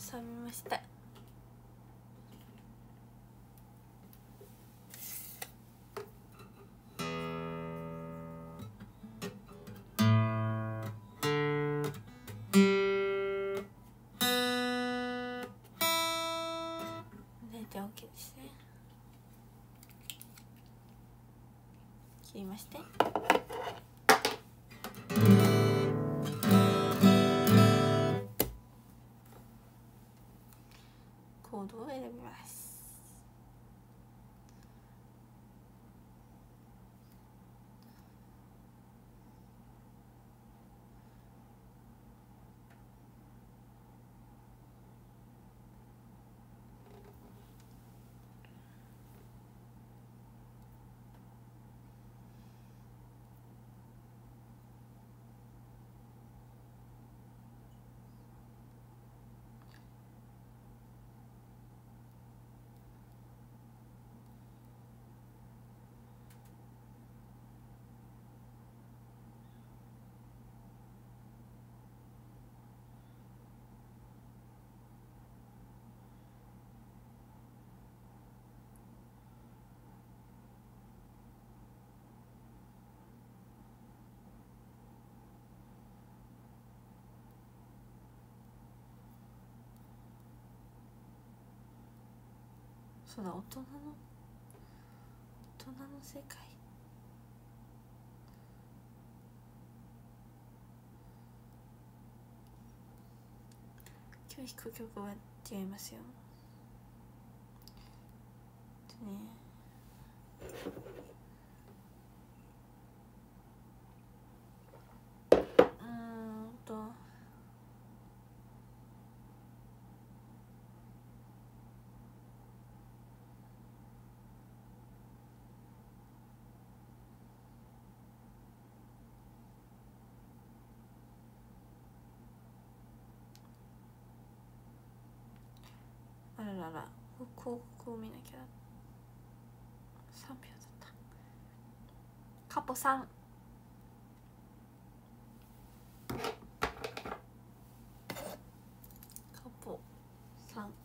冷めました。大体 OK ですね。切りまして、コードを選びます。そうだ、大人の世界。今日弾く曲は違いますよ。あららら、広告を見なきゃ。3秒だった。カポさん、カポさん、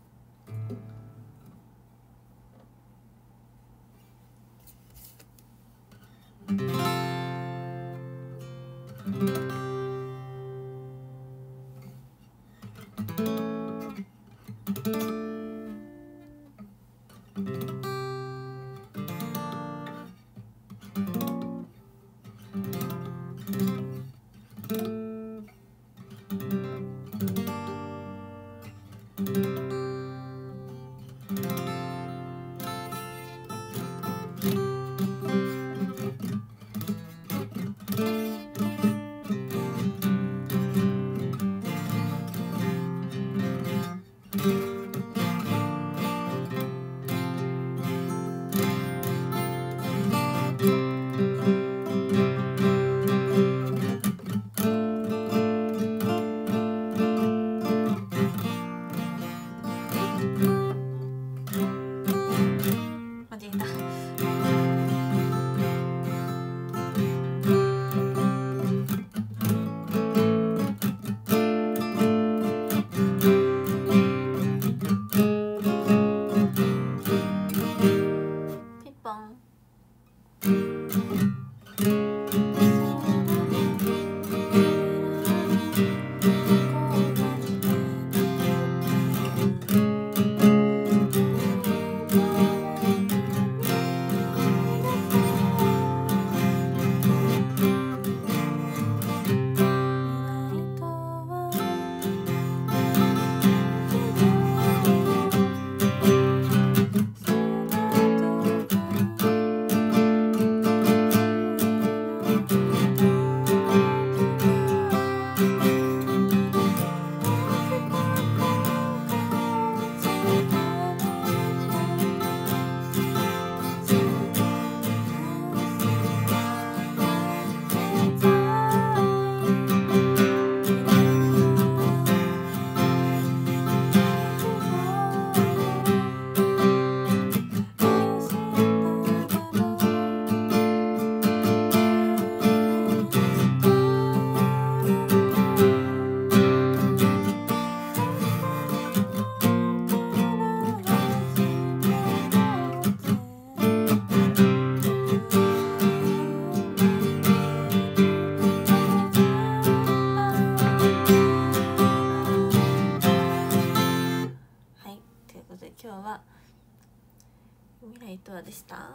どうでした？も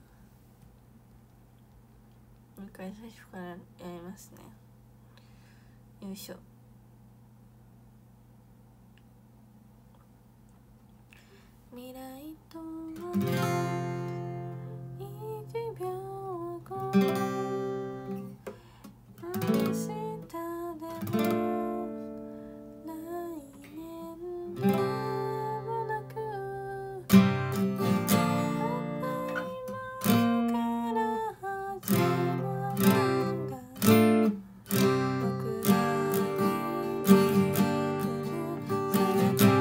う一回最初からやりますね。よいしょ。未来とは1秒後、明日でも来年でもなく、今から始まるんだ、僕らに見えてる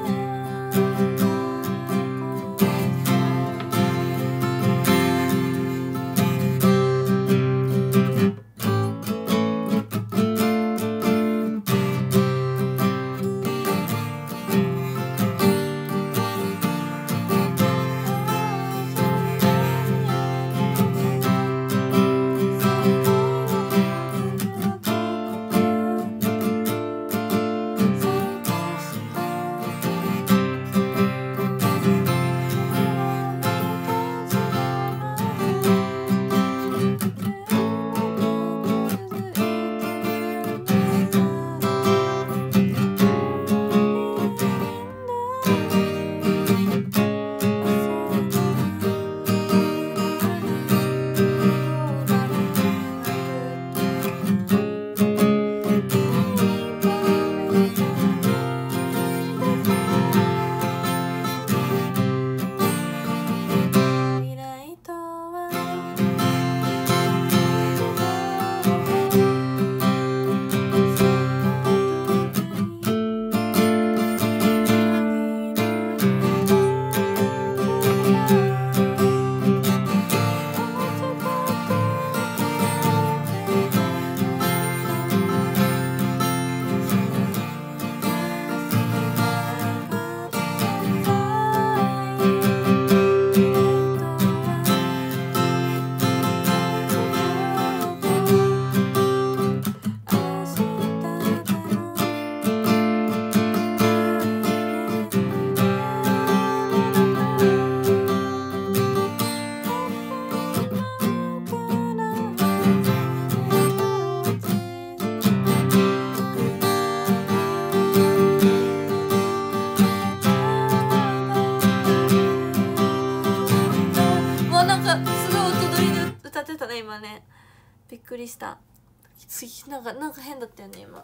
今ね、びっくりした。なんか変だったよね今。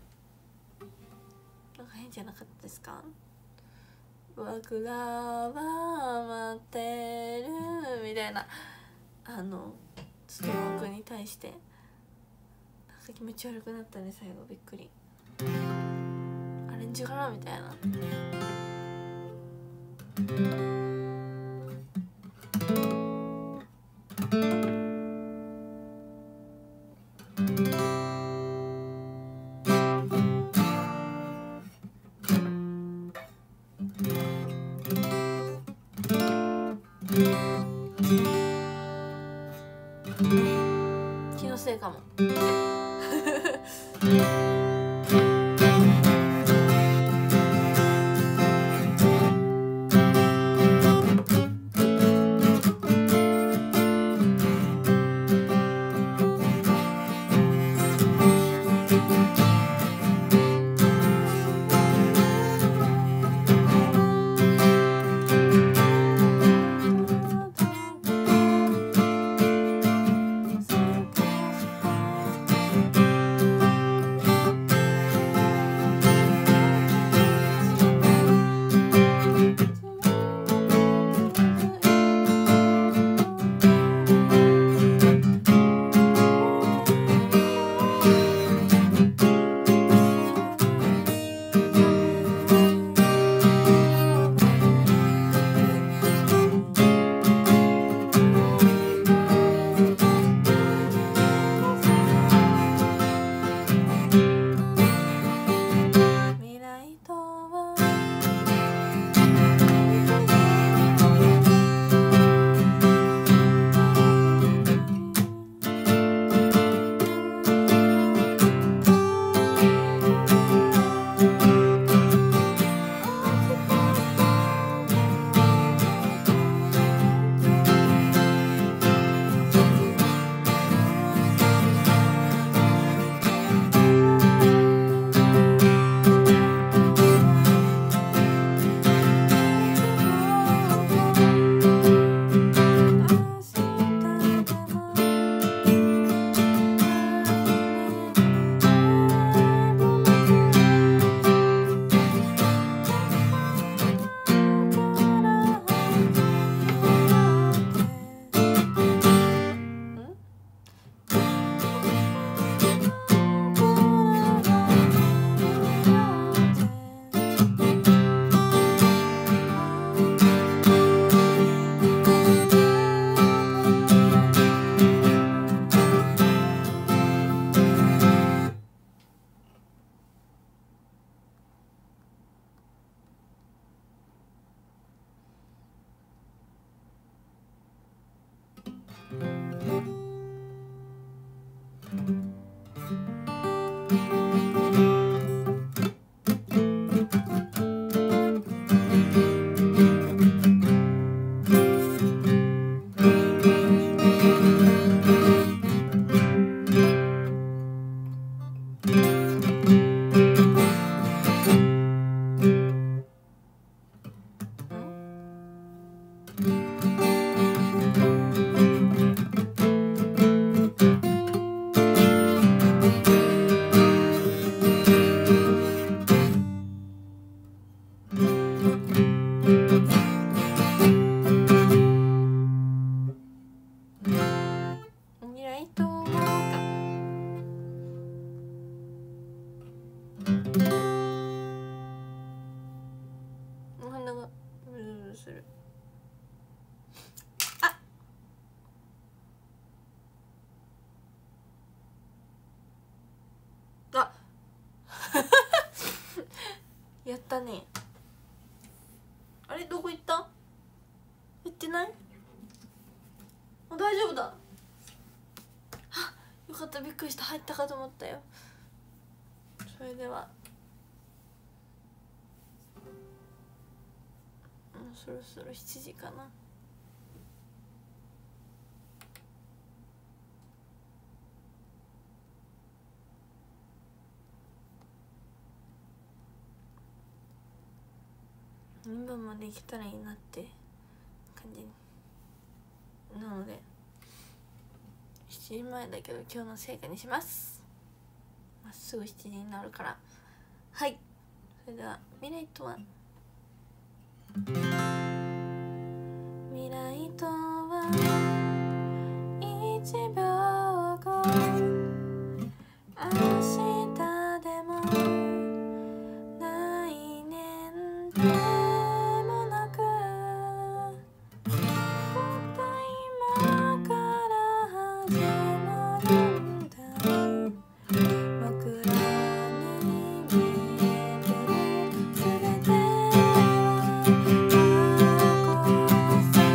なんか変じゃなかったですか？僕らは待ってるみたいなストロークに対してなんか気持ち悪くなったね最後。びっくり。アレンジかなみたいな。気のせいかも。 やったね。あれどこ行った？行ってない？大丈夫だ。あ、よかった、びっくりした、入ったかと思ったよ。それではもうそろそろ7時かな。2番まで行けたらいいなって感じなので、7時前だけど今日の成果にします。まっすぐ7時になるから。はい、それでは未来とは、未来とは1秒後、明日でも来年でもなく、たった今から始まるんだ。僕らに見えてる全ては過去さ。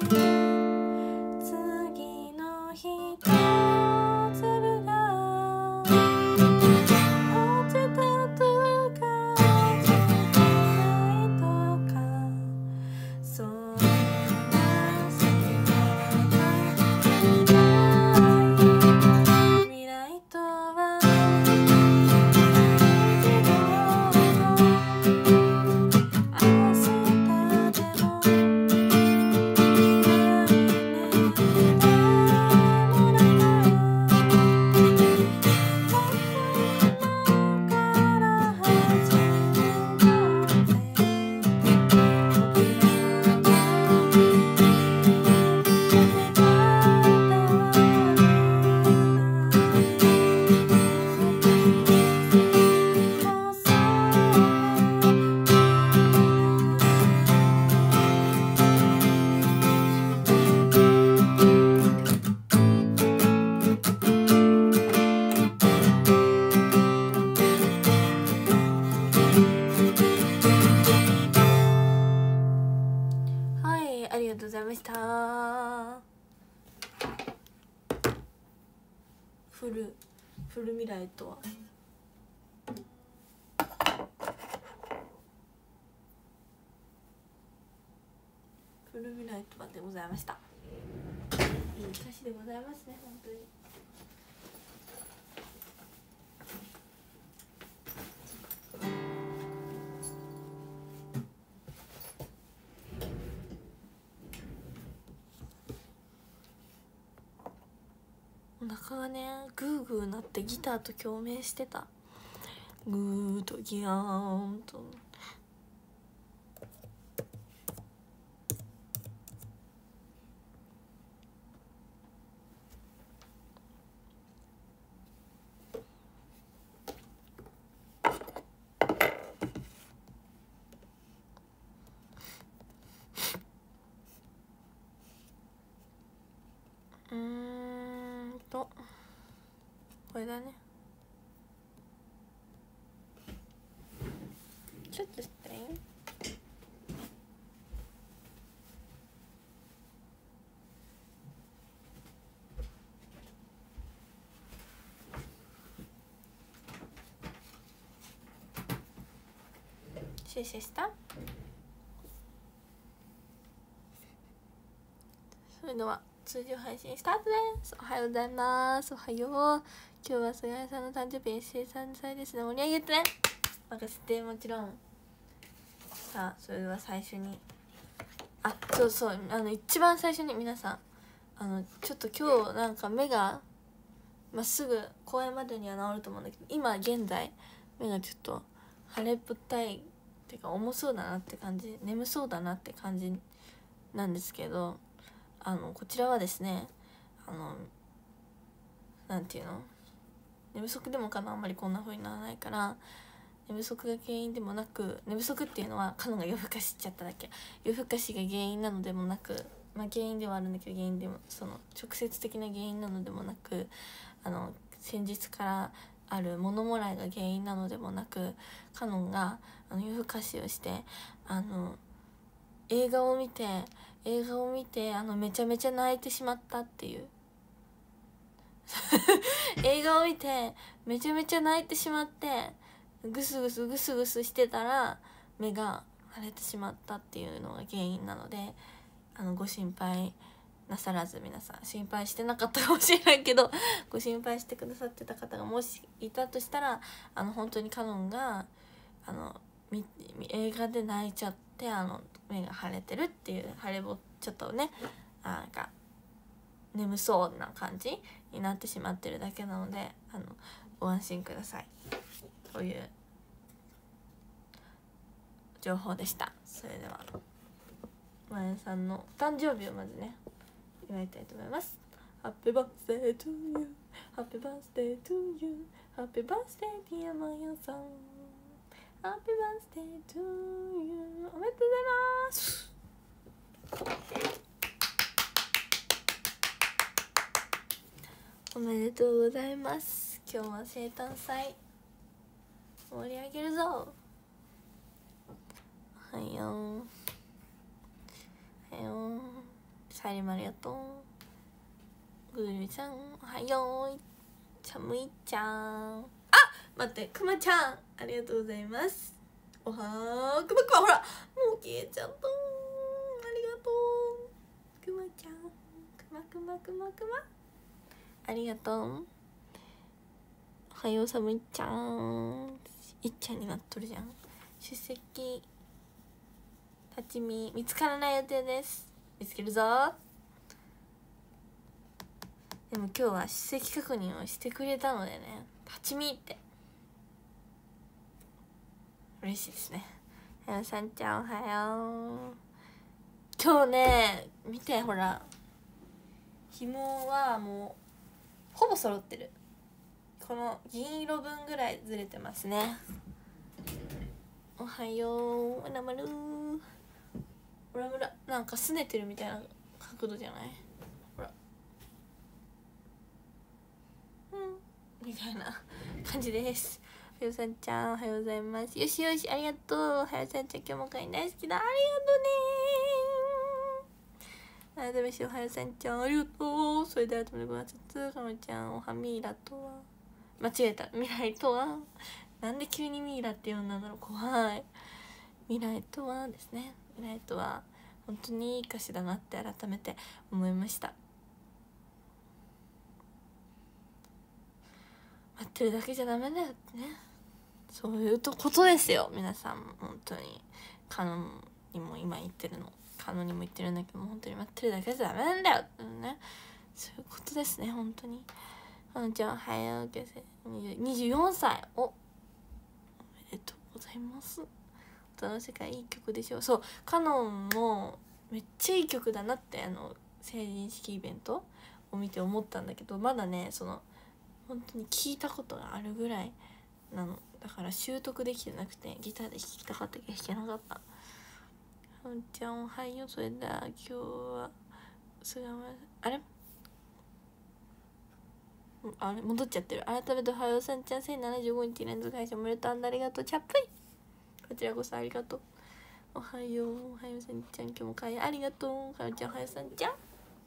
次の日と粒が落ちたとか落ちてないとかそんな先は未来とはありがとうございました。フル未来とはフル未来とはでございました。いい歌詞でございますね、本当に。お腹がねグーグーなってギターと共鳴してた。グーとギャーンと。これだね。ちょっとしていい？シェシェした？それでは通常配信スタートです。おはようございます。おはよう。今日は菅谷さんの誕生日、生産祭ですね。盛り上げてね。任せて、もちろん。さあ、それでは最初に。そうそう、一番最初に皆さん、ちょっと今日なんか目が、すぐ公演までには治ると思うんだけど、今現在、目がちょっと腫れっぽったい、っていうか重そうだなって感じ、眠そうだなって感じなんですけど、こちらはですね、なんていうの？寝不足でもかな、あんまりこんな風にならないから、寝不足が原因でもなく、寝不足っていうのはカノンが夜更かししちゃっただけ、夜更かしが原因なのでもなく、原因ではあるんだけど、原因でもその直接的な原因なのでもなく、先日からある物もらいが原因なのでもなく、カノンが夜更かしをして映画を見てめちゃめちゃ泣いてしまったっていう映画を見てめちゃめちゃ泣いてしまって、グスグスしてたら目が腫れてしまったっていうのが原因なので、ご心配なさらず、皆さん心配してなかったかもしれないけどご心配してくださってた方がもしいたとしたら、本当にカノンが映画で泣いちゃって目が腫れてるっていう、ちょっとねなんか眠そうな感じになってしまってるだけなので、ご安心くださいという情報でした。それではまやさんのお誕生日をまずね祝いたいと思います。 Happy birthday to you Happy birthday to you Happy birthday dear まやさん Happy birthday to you おめでとうございます。おめでとうございます。今日は生誕祭盛り上げるぞ。おはよう。おはよう。 サイリもありがとう。グルさんおはよう。ちゃむいちゃん、あ、待って、くまちゃんありがとうございます。おはー、くまくまほらもう消えちゃった。ありがとうくまちゃん、くまくまくまくまありがとう。おはようさむいちゃん、いっちゃんになっとるじゃん。出席立ち見見つからない予定です。見つけるぞ。でも今日は出席確認をしてくれたのでね、立ち見って嬉しいですね。はよさんちゃんおはよう。今日ね見て、ほら紐はもうほぼ揃ってる。この銀色分ぐらいずれてますね。おはよう、うらまるうらむら、なんかすねてるみたいな角度じゃない？ほらみたいな感じです。はよさんちゃんおはようございます。よしよし、ありがとう。はよさんちゃん今日も会大好きだ。ありがとうね。改めましておはよさんちゃんありがとう。それでは改めてご挨拶。かのちゃんおはミイラとは、間違えた、未来とは、なんで急にミイラって呼んだんだろう、怖い。未来とはですね、未来とは本当にいい歌詞だなって改めて思いました。待ってるだけじゃダメだよってね、そういうことですよ皆さん。本当にカノンにも今言ってるの、カノンにも言ってるんだけども、本当に待ってるだけじゃダメなんだよってね、そういうことですね。本当にカノンちゃんおはよう。24歳おめでとうございます。大人の世界いい曲でしょ。そう、カノンもめっちゃいい曲だなって、成人式イベントを見て思ったんだけど、まだねその本当に聞いたことがあるぐらいなの。だから習得できてなくて、ギターで弾きたかったけど弾けなかった。ほんちゃんおはよう。それでは今日はあれ戻っちゃってる。改めておはようさんちゃん1075日連続配信おめでとう。ありがとう。チャップイ、こちらこそありがとう。おはよう。おはようさんちゃん今日も会ありがとう。かのちゃんおはようさんちゃん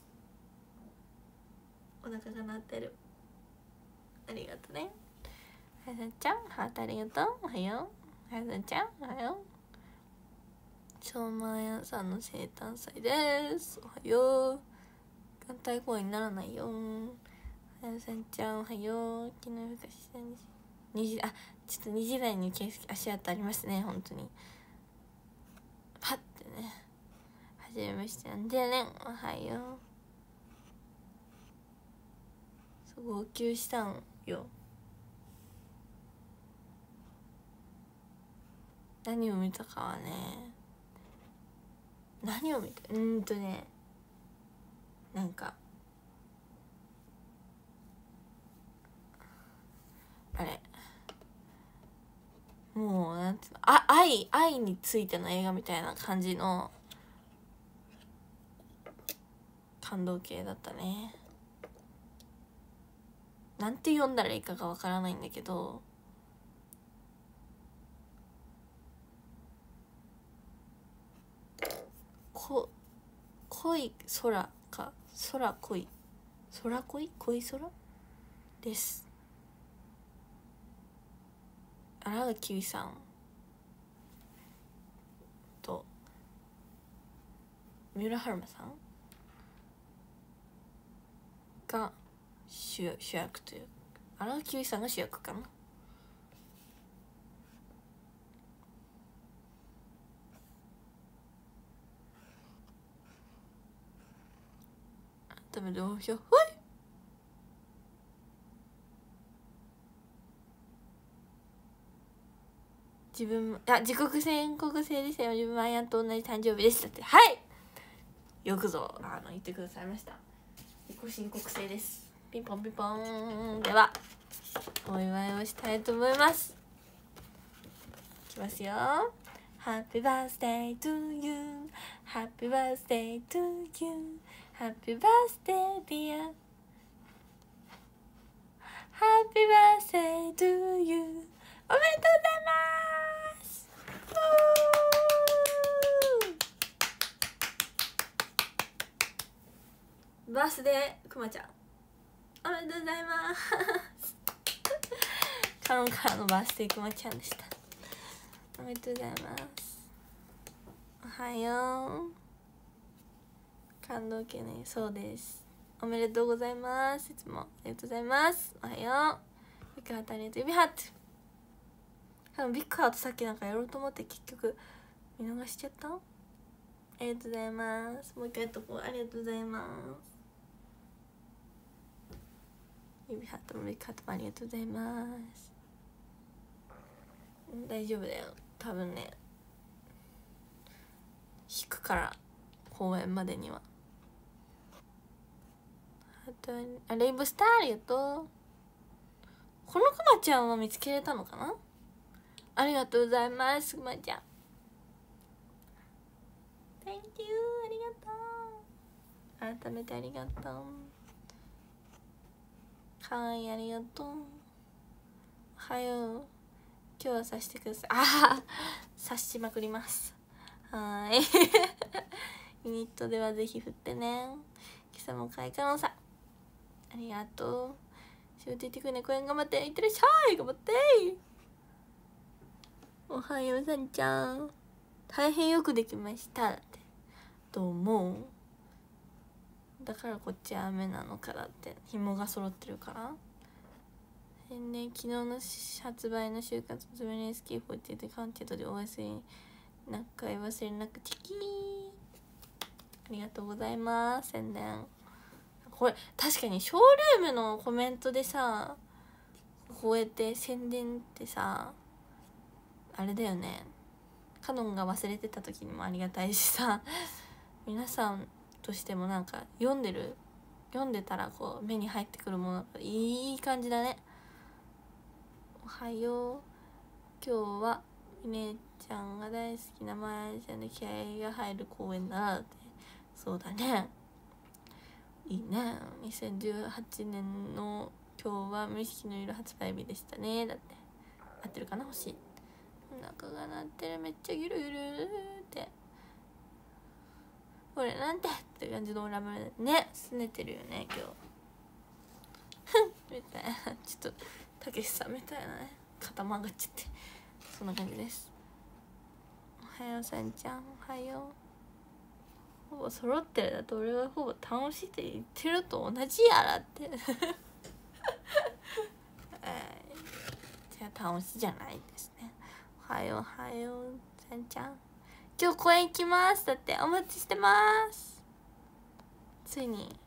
お腹が鳴ってる。ありがとうね。はやさんちゃんハートありがとう。おはよう。はやさんちゃんおはよう。超万円さんの生誕祭です。おはよう。眼帯公演にならないよ。はやさんちゃんおはよう。昨日ふかししたんです。ちょっと2時台に足跡ありますね。本当にパッてね。はじめましてなんだよね。おはよう。号泣したんよ。何を見たかはね、何を見たなんかあれ、もうなんていうの、愛についての映画みたいな感じの感動系だったね。なんて読んだらいいかがわからないんだけど、恋空か、空恋空恋恋空です。新垣結衣さんと三浦春馬さんが主役という、新垣結衣さんが主役かな。ダメどうしよう。自国宣告制でしたよ。自分はアイアンと同じ誕生日でしたって。はい、よくぞ言ってくださいました。自己申告制です。ピンポンピンポン。ではお祝いをしたいと思います。いきますよ。 Happy birthday to you, Happy birthday to you, Happy birthday dear, Happy birthday to you。 おめでとうございます。 バースデーくまちゃんおめでとうございますカノンからのバースデーくまちゃんでした。おめでとうございます。おはよう。感動系ね。そうです。おめでとうございます。いつもありがとうございます。おはよう。ビッグハートありがとう。指ハート。多分ビッグハートさっきなんかやろうと思って結局見逃しちゃった。ありがとうございます。もう一回やっとこう。ありがとうございます。指ハートもビッグハートもありがとうございます。大丈夫だよ。多分ね引くから公演までには。あレインボースターありがとう。このくまちゃんは見つけれたのかな。ありがとうございますくまちゃん。 Thank you ありがとう。改めてありがとう。かわいいありがとう。おはよう。今日はさしてください。ああさしまくります。はーいユニットではぜひ振ってね。今朝もかいかのさありがとう。仕事行ってくるね。公園頑張って。いってらっしゃい。頑張って。おはようさんちゃん。大変よくできましたって。どう思う？だからこっちは雨なのかだって。紐が揃ってるから。昨日の発売の就活ズメレンスキー48でカンテッドで OS に仲良忘れなくチキー。ありがとうございます。宣伝。これ確かにショールームのコメントでさこうやって宣伝ってさあれだよね。カノンが忘れてた時にもありがたいしさ皆さんとしてもなんか読んでたらこう目に入ってくるものいい感じだね。おはよう。今日はみねちゃんが大好きなマージャンで気合が入る公演だなって。そうだね、いいね。2018年の今日は無意識の色発売日でしたね。だって合ってるかな。欲しい。お腹が鳴ってる。めっちゃゆるゆるってこれなんてって感じのオラムね。すねてるよね今日みたいな。ちょっとたけしさんみたいなね肩曲がっちゃってそんな感じです。おはようさんちゃんおはよう。ほぼ揃ってるだと俺はほぼ楽しいって言ってると同じやらってじゃあ楽しいじゃないですね。おはようおはようさんちゃん。今日公園行きますだって。お待ちしてます。ついに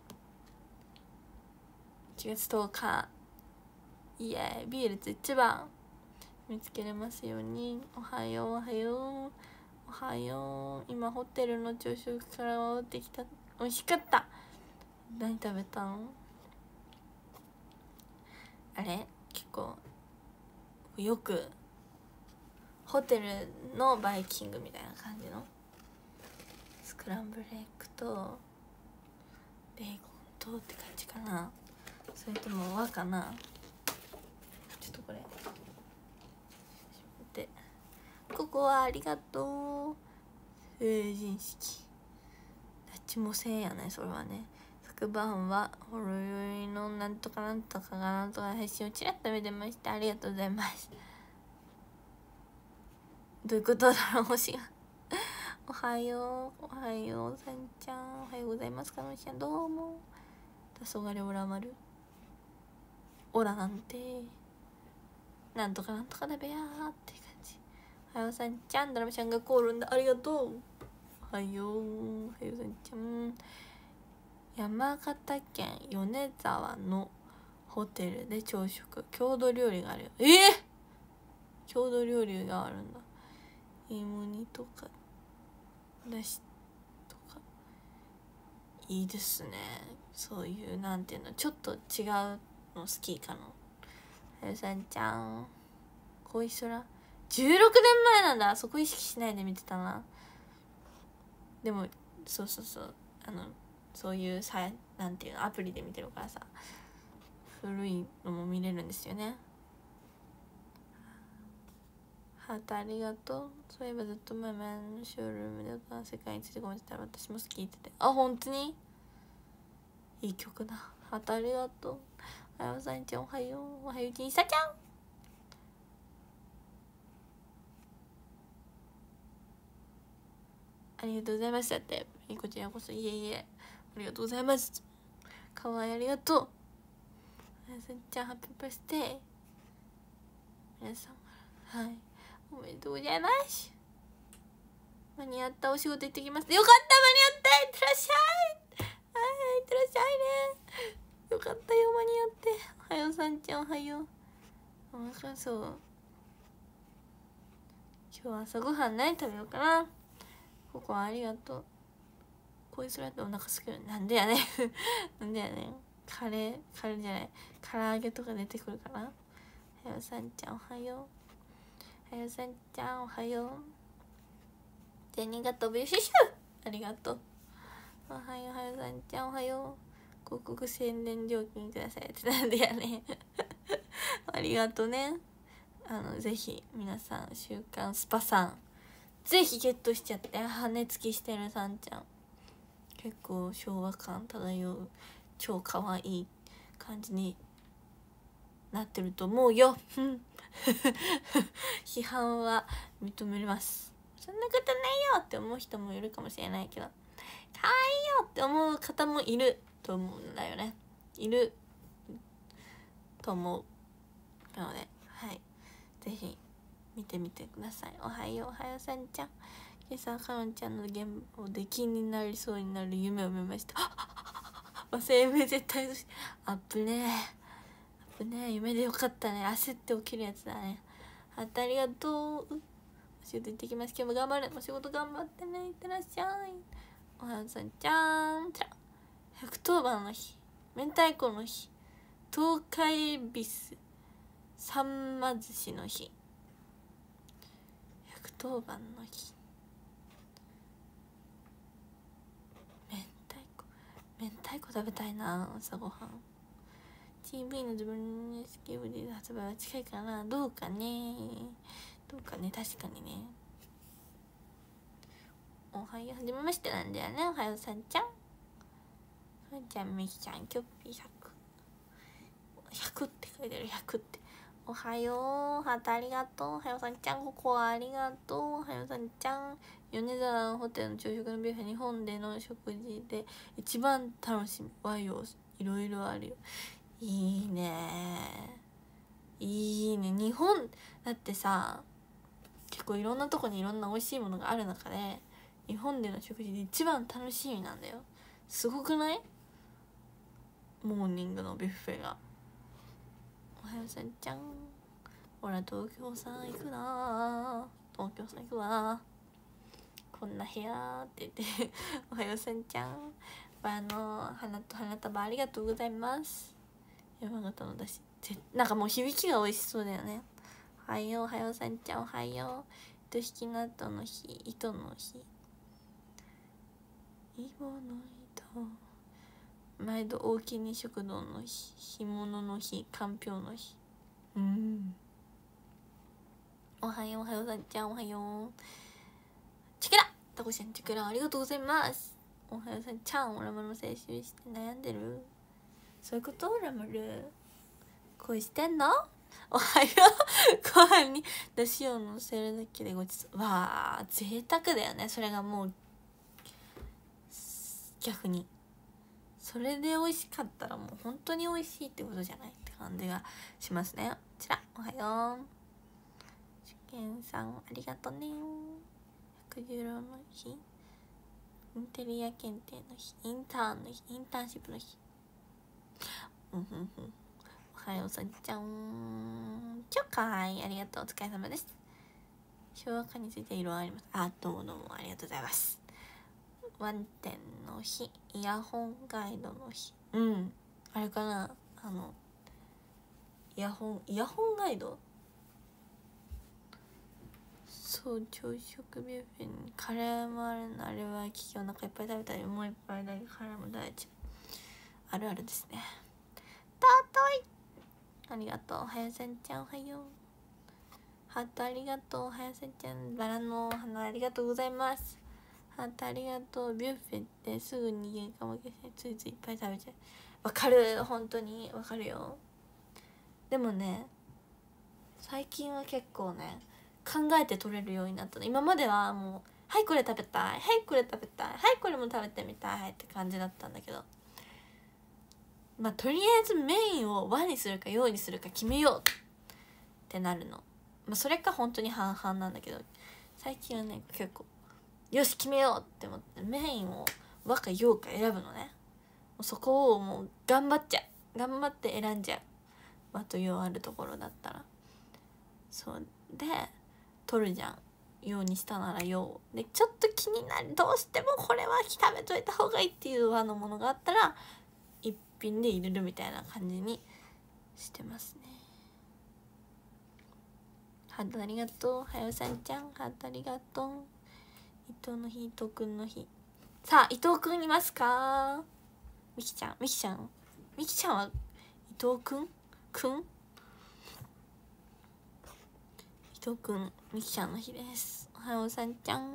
1月10日イエーイビールズ一番見つけれますように。おはようおはようおはよう。今ホテルの朝食から戻ってきた。美味しかった。何食べたの？あれ結構よくホテルのバイキングみたいな感じのスクランブルエッグとベーコンとって感じかな。それとも和かな。ちょっとこれでここはありがとう。成人式どっちも1000円やね。それはね。昨晩はほろ酔いのなんとかなんとかがなんとか配信をちらっと見てました。ありがとうございます。どういうことだろう星がおはようおはようさんちゃんおはようございますかのちゃんどうも。黄昏オラまるオラなんてなんとかなんとかだべやーって感じ。おはようさんちゃんドラムちゃんがコールんだ。ありがとう。おはようおはようさんちゃん。山形県米沢のホテルで朝食郷土料理があるよ。郷土料理があるんだ。芋煮とかだしとかいいですね。そういうなんていうのちょっと違うの好きかな。はよさんちゃん恋空16年前なんだ。そこ意識しないで見てたな。でもそうそういうさなんていうのアプリで見てるからさ古いのも見れるんですよね。ハートありがとう。そういえばずっと前のショールームで世界についてごめんなさい。私も好きってて。あ本当にいい曲だ。ハートありがとう。おはようさんちゃん、おはよう。おはようちさちゃん、ありがとうございましたって。こちらこそ、いえいえ、ありがとうございます。かわいい、ありがとう。おはようさんちゃん、ハッピーバースデー。皆さん、はい、おめでとうございます。間に合った。お仕事行ってきます。よかった、間に合った。いってらっしゃい。はい、いってらっしゃいね。よかったよ、間に合って。おはようさんちゃん、おはよう。お腹そう。今日は朝ごはん何食べようかな。ここはありがとう。こいつらってお腹すくよ。なんでやねんなんでやねん。カレーじゃない、唐揚げとか出てくるかな。おはようさんちゃん、おはよう。おはようさんちゃん、おはよう。銭が飛ぶよ、シュシュ。ありがとう。おはよう、おはようさんちゃん、おはよう。広告宣伝料金くださいってなんでやねんありがとうね。ぜひ皆さん、週刊スパさんぜひゲットしちゃって。羽付きしてるさんちゃん、結構昭和感漂う超可愛い感じになってると思うよ批判は認めます。そんなことないよって思う人もいるかもしれないけど、可愛いよって思う方もいると思うんだよね。いると思うので、はい、ぜひ見てみてください。おはよう、おはようさんちゃん。今朝かのんちゃんの現場で気になりそうになる夢を見ました忘れ夢絶対アップね夢でよかったね。焦って起きるやつだね。ありがとう。お仕事行ってきます。今日も頑張る。お仕事頑張ってね。いってらっしゃい。おはようさんちゃん。110番の日、明太子の日、東海恵比寿さんま寿司の日、110番の日、明太子食べたいな。朝ごはん。TV の自分の好きぶりで発売は近いかな。どうかね、確かにね。おはよう、はじめましてなんだよね。おはようさんちゃん。さんちゃん、みきちゃん、キョッピー100って書いてある。100って。おはよう、ハートありがとう。おはようさんちゃん、ここはありがとう。おはようさんちゃん。米沢ホテルの朝食のビュッフェ、日本での食事で一番楽しみ。和洋いろいろあるよ。いいね、いいね。日本だってさ、結構いろんなとこにいろんな美味しいものがある中で、日本での食事で一番楽しみなんだよ。すごくない？モーニングのビュッフェが。おはようさんちゃん。ほら、東京さん行くな。東京さん行くわ。こんな部屋って言っておはようさんちゃん。花と花束ありがとうございます。山形のだし、なんかもう響きが美味しそうだよね。おはよう、おはようさんちゃん、おはよう。糸引き納豆の日、糸の日、芋の糸、毎度大きに食堂の日、干物の日、かんぴょうの日。おはよう、おはようさんちゃん、おはよう。チクラタコちゃん、チクラありがとうございます。おはようさんちゃん。ラムの青春して悩んでる？そういうこと？ラムル恋してんの？おはよう。ご飯にだしをのせるだけでごちそう。わあ、贅沢だよね。それがもう逆にそれで美味しかったらもう本当に美味しいってことじゃないって感じがしますね。こちら、おはよう。受験さん、ありがとね。110郎の日、インテリア検定の日、インターンの日、インターンシップの日。おはようさんちゃん。超かわいい。ありがとう。お疲れ様です。昭和化について色々あります。どうもありがとうございます。ワンテンの日、イヤホンガイドの日。あれかな、イヤホンガイド。そう、朝食ビュッフェにカレーもあるの。あれは聞きお腹いっぱい食べたり、もう一杯だけカレーも食べちゃう。あるあるですね。たとい、ありがとう。おはようさんちゃん、おはよう。ハートありがとう。おはようさんちゃん。バラの花ありがとうございます。 ハートありがとう。ビュッフェってすぐ逃げるかもしれない。ついついいっぱい食べちゃう。わかる、本当にわかるよ。でもね、最近は結構ね考えて取れるようになったの。今まではもうはいこれ食べたい、はいこれ食べたい、はいこれも食べてみたいって感じだったんだけど、まあとりあえずメインを和にするか洋にするか決めようってなるの。まあそれか本当に半々なんだけど、最近はね結構よし決めようって思ってメインを和か洋か選ぶのね。そこをもう頑張って選んじゃう。和と洋あるところだったらそうで取るじゃん。洋にしたなら洋で、ちょっと気になる、どうしてもこれは食べといた方がいいっていう和のものがあったら一品で入れるみたいな感じにしてますね。ハートありがとう。はよさんちゃんハートありがとう。伊藤の日、伊藤くんの日。さあ伊藤くんいますか？みきちゃんは伊藤くん伊藤くん、みきちゃんの日です。おはようさんちゃん、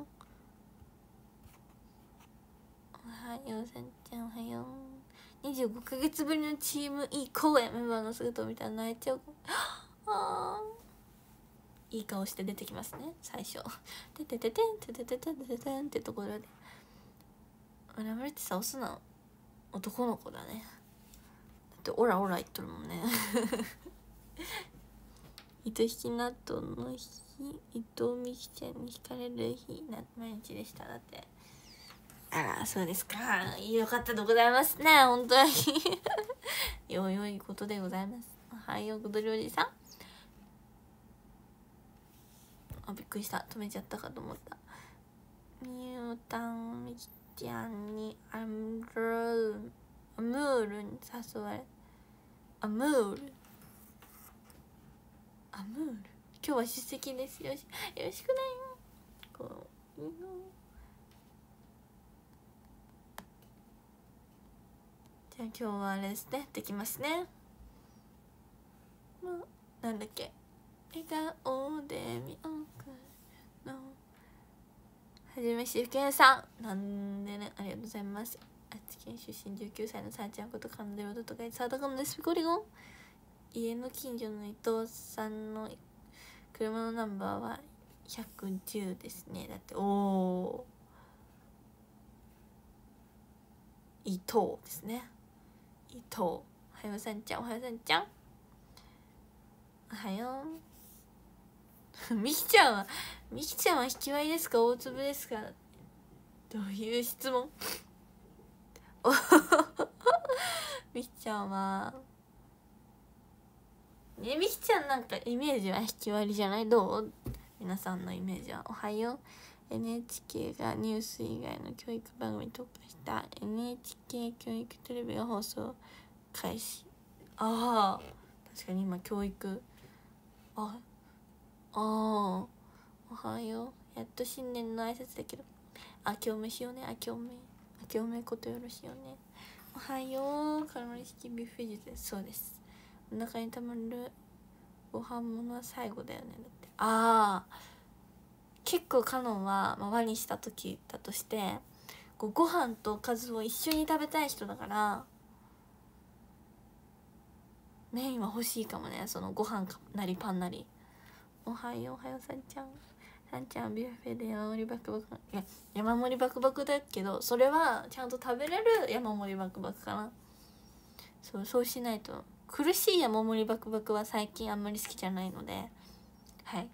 おはようさんちゃん、おはよう。25ヶ月ぶりのチーム E 公演、メンバーの姿を見たら泣いちゃう。あー、いい顔して出てきますね最初。ててててんててててててんってところで、ラブレッチさ、オスな男の子だね。だってオラオラ言っとるもんね。糸引き納豆の日、伊藤美希ちゃんに惹かれる日な毎日でした。だって、あらそうですか、よかったでございますね、本当に。よいことでございます。おはようごどりおじさん。あ、びっくりした、止めちゃったかと思った。みゆたんみきちゃんにアムールに誘われ、アムール今日は出席です。よろしくないよ。こうじゃあ今日はあれですね、できますね。もうなんだっけ、笑顔で見送るのはじめしゆけんさん、なんでね、ありがとうございます。愛知県出身19歳のさんちゃんことカンデロドとかサータカムですピコリゴン。家の近所の伊藤さんの車のナンバーは110ですね。だっておー、伊藤ですね。伊藤、おはようさんちゃん、おはようさんちゃん、おはよう。みきちゃんは引き割りですか大粒ですか？どういう質問？みきちゃんはみきちゃんなんかイメージは引き割りじゃない？どう？皆さんのイメージは。おはよう。 NHK がニュース以外の教育番組に特化した NHK 教育テレビが放送開始。ああ確かに今教育、ああおはよう。やっと新年の挨拶だけど明けおめしようね。明けおめことよろしいよね。おはよう。カロリー式ビュッフェ術です。そうです。お腹にたまるご飯ものは最後だよね。だってああ結構カノンは、和にした時だとしてご飯とおかずを一緒に食べたい人だからメインは欲しいかもね。そのご飯なりパンなり。おはようさんちゃん。さんちゃんビュッフェで山盛りバクバク。いや山盛りバクバクだけどそれはちゃんと食べれる山盛りバクバクかな。そうしないと。苦しい山盛りバクバクは最近あんまり好きじゃないので、はい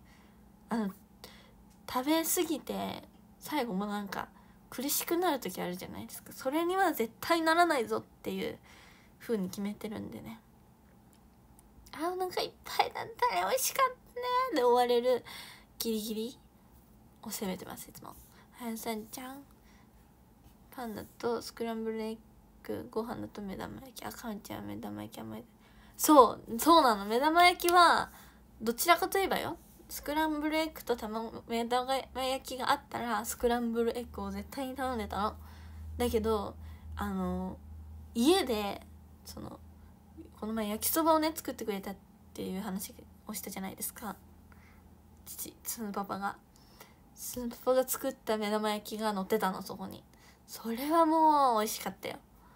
食べ過ぎて最後もなんか苦しくなる時あるじゃないですか。それには絶対ならないぞっていう風に決めてるんでね。お腹いっぱいだったね、美味しかったねで終われるギリギリを攻めてますいつも。はやさんちゃん、パンだとスクランブルエッグ、ご飯だと目玉焼き。かんちゃんは目玉焼き甘い。そうなの。目玉焼きはどちらかといえばよ、スクランブルエッグと目玉焼きがあったらスクランブルエッグを絶対に頼んでたの。だけど家でこの前焼きそばをね作ってくれたっていう話をしたじゃないですか、父のパパが。 スーパーが作った目玉焼きが乗ってたの、そこに。それはもう美味しかったよ。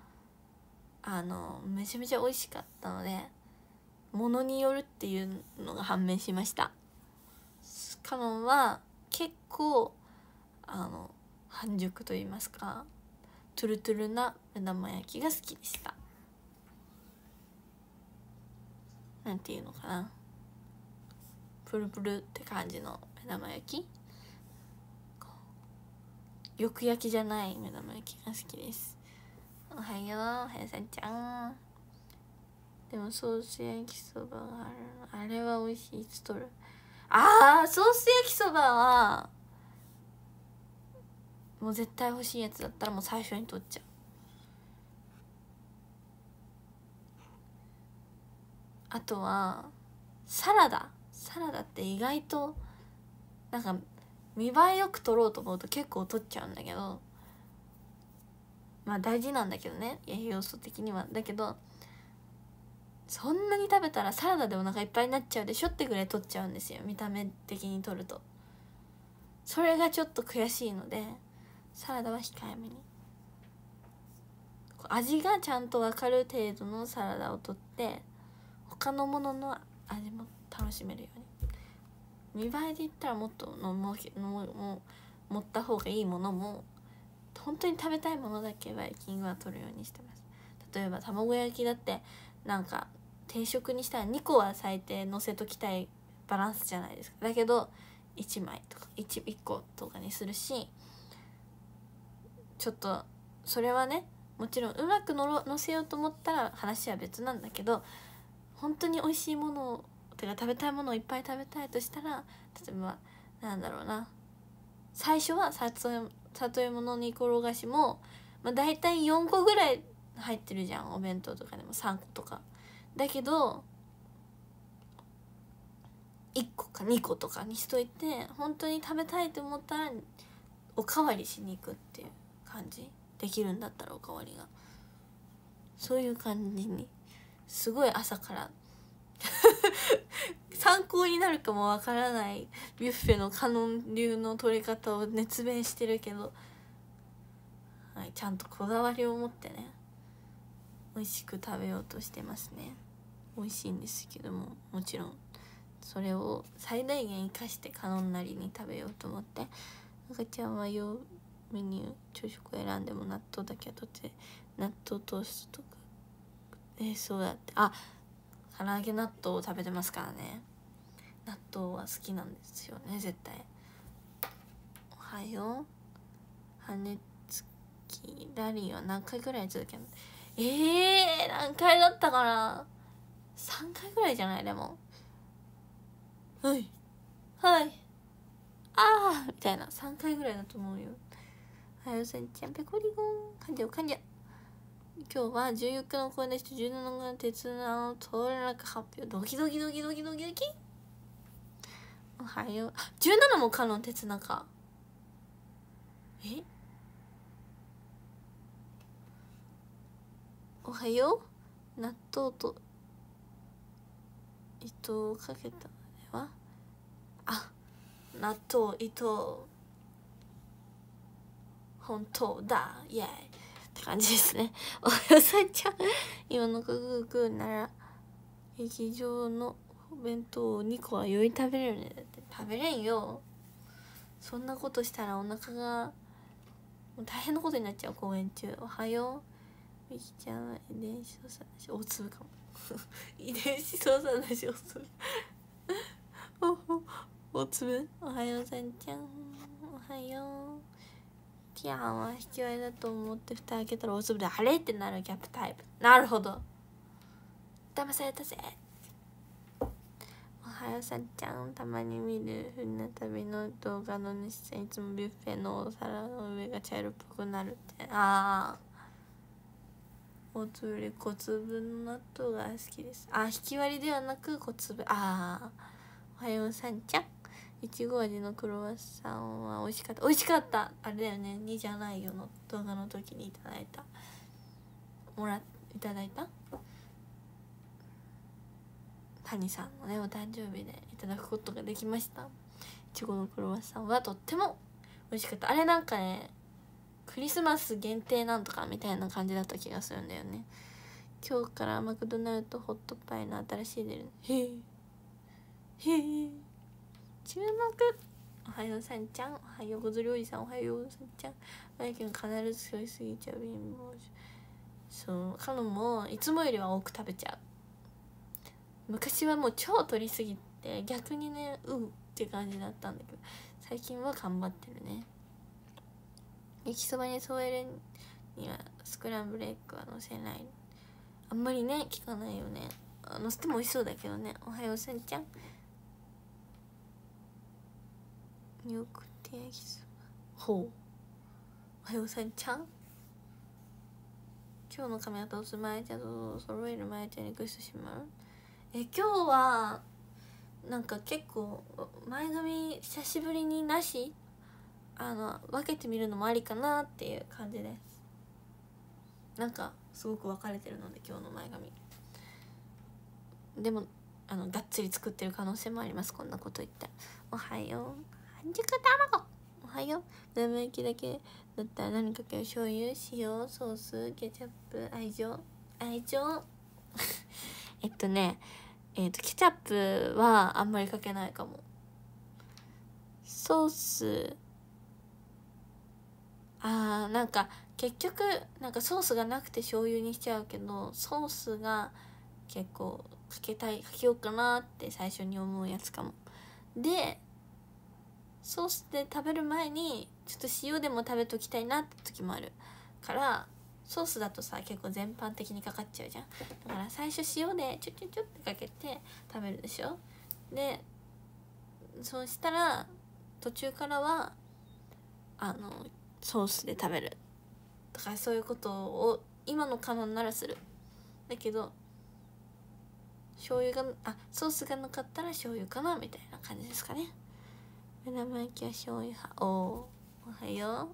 めちゃめちゃ美味しかったので、ものによるっていうのが判明しました。カノンは結構半熟と言いますか、トゥルトゥルな目玉焼きが好きでした。なんていうのかな、プルプルって感じの目玉焼き、よく焼きじゃない目玉焼きが好きです。おはよう、はやさんちゃん。でもソース焼きそばがあるの、あれは美味しい。いつ取る？ソース焼きそばはもう絶対欲しいやつだったらもう最初に取っちゃう。あとはサラダって意外となんか見栄えよく取ろうと思うと結構取っちゃうんだけど、まあ大事なんだけどね、栄養素的には。だけどそんなに食べたらサラダでお腹いっぱいになっちゃうでしょってぐらい取っちゃうんですよ、見た目的に取ると。それがちょっと悔しいのでサラダは控えめに、味がちゃんと分かる程度のサラダを取って他のものの味も楽しめるように。見栄えで言ったらもっと持った方がいいものも、本当に食べたいものだけバイキングは取るようにしてます。例えば卵焼きだってなんか定食にしたら2個は最低乗せときたいバランスじゃないですか。だけど1枚とか 1個とかにするし、ちょっとそれはね、もちろんうまく乗せようと思ったら話は別なんだけど、本当に美味しいものをてか食べたいものをいっぱい食べたいとしたら、例えばなんだろうな、最初は里芋の煮転がしも、だいたい4個ぐらい入ってるじゃん、お弁当とかでも3個とかだけど、1個か2個とかにしといて、本当に食べたいと思ったらおかわりしに行くっていう感じできるんだったら、おかわりがそういう感じに、すごい朝から参考になるかもわからないビュッフェのカノン流の取り方を熱弁してるけど、はい、ちゃんとこだわりを持ってね美味しく食べようとしてますね。美味しいんですけども、もちろんそれを最大限生かしてカノンなりに食べようと思って、赤ちゃんは洋メニュー朝食選んでも納豆だけは取って、納豆トーストとかそうだって、唐揚げ納豆を食べてますからね。納豆は好きなんですよね、絶対。おはよう、羽つきラリーは何回ぐらい続けるの？何回だったかな、3回ぐらいじゃない？でもはいみたいな3回ぐらいだと思うよ。はよせんちゃん、ペコリゴン、かんじゃ今日は14日の公演でして17日の鉄腕の通れなく発表。ドキドキ。おはよう。17もカノン鉄中か。おはよう。納豆と糸をかけたのは納豆糸本当だイエーイって感じですね。おはようさんちゃん、今のグーなら劇場のお弁当を2個は余裕食べれるね。だって食べれんよ、そんなことしたらお腹がもう大変なことになっちゃう、公演中。おはようみきちゃんは遺伝子操作なし大粒かも遺伝子操作なし大粒大粒。おはようさんちゃん、おはよう。ティアンは引き割りだと思って蓋開けたら大粒であれってなるギャップタイプ。なるほど、騙されたぜ。おはようさんちゃん、たまに見る船旅の動画の主さん、いつもビュッフェのお皿の上が茶色っぽくなるって。大粒より小粒の納豆が好きです。引き割りではなく小粒。おはようさんちゃん、いちご味のクロワッサンは美味しかった。美味しかった。あれだよね、2じゃないよの動画の時にいただいた谷さんのねお誕生日でいただくことができました。 ちごのクロワッサンはとっても美味しかった。あれなんかねクリスマス限定なんとかみたいな感じだった気がするんだよね。今日からマクドナルドホットパイの新しい出る。へえへえ注目。おはようさんちゃん、おはようごずりおじさん、おはようさんちゃん。マイケン必ず添いすぎちゃう貧乏。そうカノンもいつもよりは多く食べちゃう。昔はもう超取りすぎて逆にねって感じだったんだけど、最近は頑張ってるね。焼きそばに添えるにはスクランブルエッグは乗せない。あんまりね聞かないよね。乗せても美味しそうだけどね。おはようさんちゃん。よくて焼きそば。ほう。おはようさんちゃん。今日の髪型をすまえちゃんと揃える前ちゃんにリクエストします。今日はなんか結構前髪久しぶりになし分けてみるのもありかなっていう感じです。なんかすごく分かれてるので今日の前髪でもがっつり作ってる可能性もあります。こんなこと言って。おはよう半熟卵。おはよう生焼きだけだったら何かける？醤油、塩、ソース、ケチャップ、愛情ケチャップはあんまりかけないかも。ソースなんか結局なんかソースがなくて醤油にしちゃうけど、ソースが結構かけようかなって最初に思うやつかも。でソースで食べる前にちょっと塩でも食べときたいなって時もあるから、ソースだとさ結構全般的にかかっちゃうじゃん。だから最初塩でちょってかけて食べるでしょ。でそうしたら途中からはソースで食べるだから、そういうことを今のカノンならする。だけどソースがなかったら醤油かなみたいな感じですかね。目玉焼きは醤油派。おはよ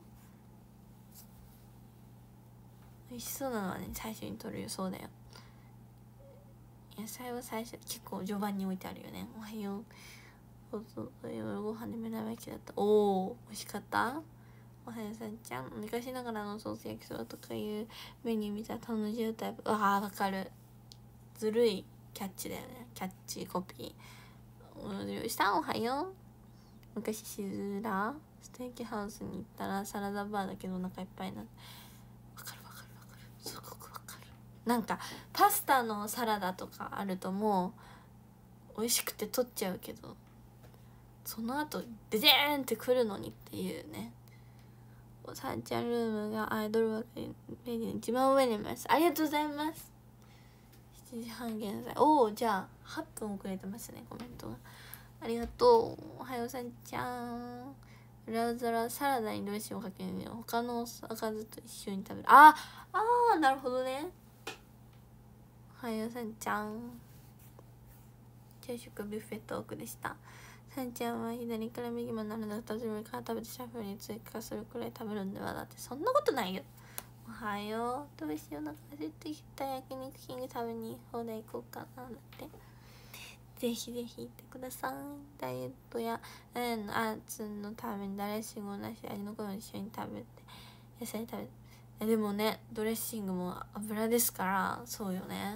う。美味しそうなのはね最初に取るよ。そうだよ。野菜は最初結構序盤に置いてあるよね。おはよう。夜ご飯で目玉焼きだった。美味しかった。おはようさんちゃん。昔ながらのソース焼きそばとかいうメニュー見たら楽しいタイプ。わかる。ずるいキャッチだよね。キャッチコピー。したおはよう。昔しずらステーキハウスに行ったらサラダバーだけどお腹いっぱいになって。わかるすごくわかる。なんかパスタのサラダとかあるともう美味しくて取っちゃうけど、その後デジーンってくるのにっていうね。さんちゃんルームがアイドル枠に一番上にいます。ありがとうございます。7時半現在。じゃあ8分遅れてますねコメントが。ありがとう。おはようさんちゃん。裏皿サラダにドレッシングをかけるのよ。他の赤酢と一緒に食べる。なるほどね。おはようさんちゃん。朝食ビュッフェトークでした。さんちゃんは左から右まで並んだ2つ目から食べてシャッフルに追加するくらい食べるんでは。だってそんなことないよ。おはよう。どうしよう、お腹空いてきた。焼肉キング食べに放題行こうかな。だってぜひぜひ行ってください。ダイエットやアーツのためにドレッシングをなし味の濃いの一緒に食べて野菜食べて。でもねドレッシングも油ですからそうよね。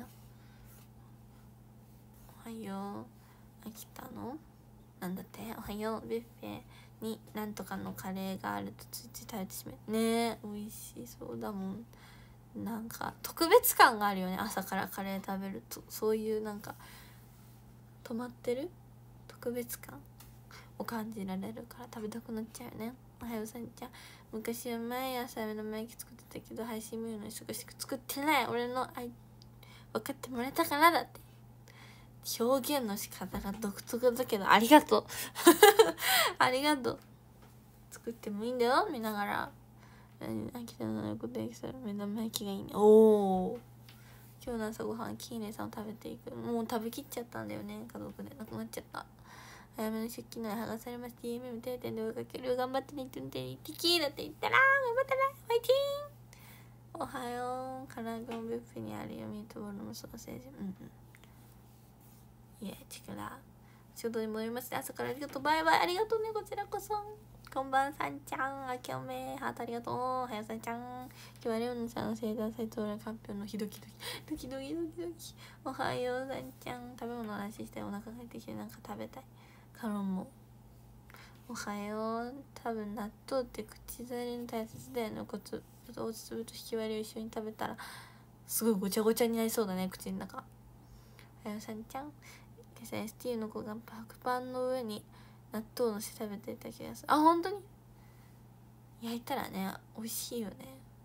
おはよう。飽きたのなんだって。おはよう。ビュッフェになんとかのカレーがあるとついつい食べてしまうね。美味しそうだもん。なんか特別感があるよね。朝からカレー食べるとそういうなんか止まってる特別感を感じられるから食べたくなっちゃうよね。おはようさんちゃん。昔は毎朝目の前焼き作ってたけど配信見るの忙しく作ってない。俺の分かってもらえたかな。だって表現の仕方が独特だけどありがとうありがとう。作ってもいいんだよ見ながら。秋田のこと焼きそば目玉焼きがいいね。今日の朝ごはんキーネさんを食べていく。もう食べきっちゃったんだよね。家族でなくなっちゃった。早めの出勤内剥がされました。DMM 定点で追いかける。頑張ってねって言ってテキーラって言ったら頑張ったねファイティーン。おはよう。唐揚げもビュッフェにあるよ。ミートボールもソーセージ。いやチクラ仕事に戻りまして、朝からありがとう、バイバイ、ありがとうね、こちらこそ。こんばんさんちゃん、あきおめ、ハートありがとう、はやさんちゃん。今日はレオンさんの生誕祭当落発表の日ドキドキドキドキドキドキ。おはようさんちゃん、食べ物の話してお腹が空いてきてなんか食べたい。カロンもおはよう。多分納豆って口触りの大切だよね。落ち粒と引き割りを一緒に食べたらすごいごちゃごちゃになりそうだね、口の中。はやさんちゃん、今朝 ST の子が白パンの上に納豆のせ食べていた気がする。あ、本当に焼いたらね、美味しいよね。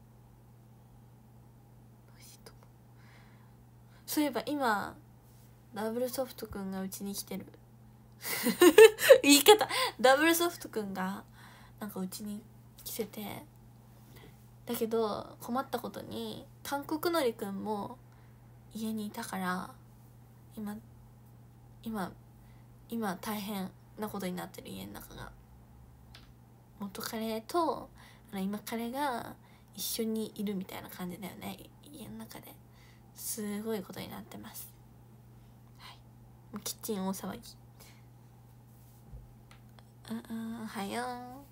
美味しいと思う。そういえば今ダブルソフトくんがうちに来てる言い方、ダブルソフトくんがなんかうちに来てて、だけど困ったことに韓国のりくんも家にいたから今大変なことになってる。家の中が元彼と今彼が一緒にいるみたいな感じだよね。家の中ですごいことになってます。はい、もうキッチン大騒ぎ。おはよう。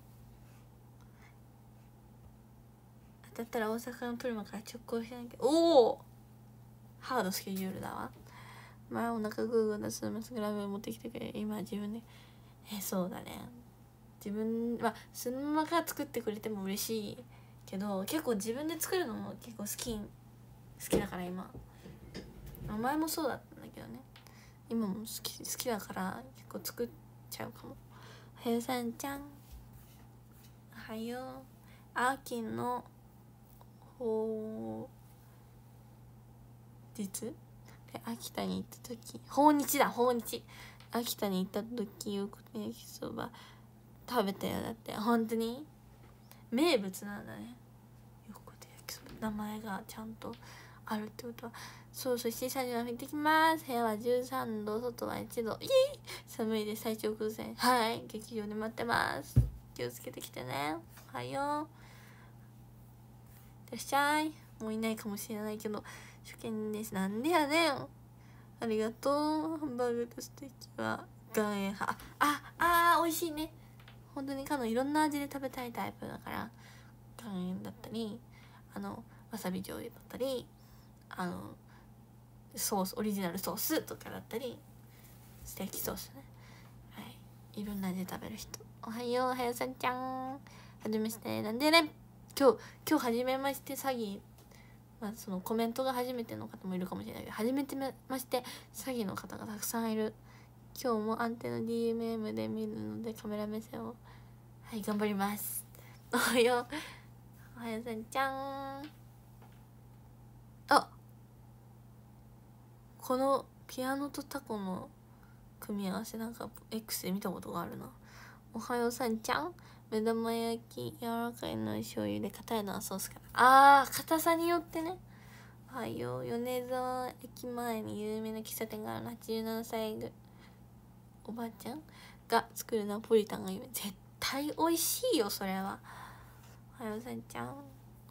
だったら大阪のプルマから直行しなきゃ。おお、ハードスケジュールだわ。前お腹グーグー出すますぐラーメン持ってきてくれ。今自分でそうだね、自分そのままから作ってくれても嬉しいけど、結構自分で作るのも結構好きだから。今前もそうだったんだけどね、今も好きだから結構作っちゃうかも。はよさんちゃん、おはよう。秋の実で秋田に行った時、訪日秋田に行った時よく焼きそば食べたよ。だって本当に名物なんだね、横手焼きそば。名前がちゃんとあるってことは。そう、7時30分行ってきます。部屋は13度、外は1度。寒いです。体調崩せん。はい、劇場で待ってます。気をつけてきてね。おはよう、いらっしゃい。もういないかもしれないけど初見です。なんでやねん。ありがとう。ハンバーグとステーキは岩塩派。美味しいね。本当にいろんな味で食べたいタイプだから、岩塩だったりわさび醤油だったりソース、オリジナルソースとかだったり、ステーキソースね。はい、いろんな味で食べる人。おはよう、はやさんちゃん。はじめして。なんでね、今日はじめまして詐欺。そのコメントが初めての方もいるかもしれないけど、初めてまして詐欺の方がたくさんいる。今日もアンテナ DMM で見るのでカメラ目線を頑張ります。おはよう、おはようさんちゃん。このピアノとタコの組み合わせなんか X で見たことがあるな。おはようさんちゃん。目玉焼き柔らかいの醤油で、硬いのはソースかな。硬さによってね。おはよう、米沢駅前に有名な喫茶店があるの。87歳おばあちゃんが作るナポリタンが絶対美味しいよ、それは。おはようさんちゃん。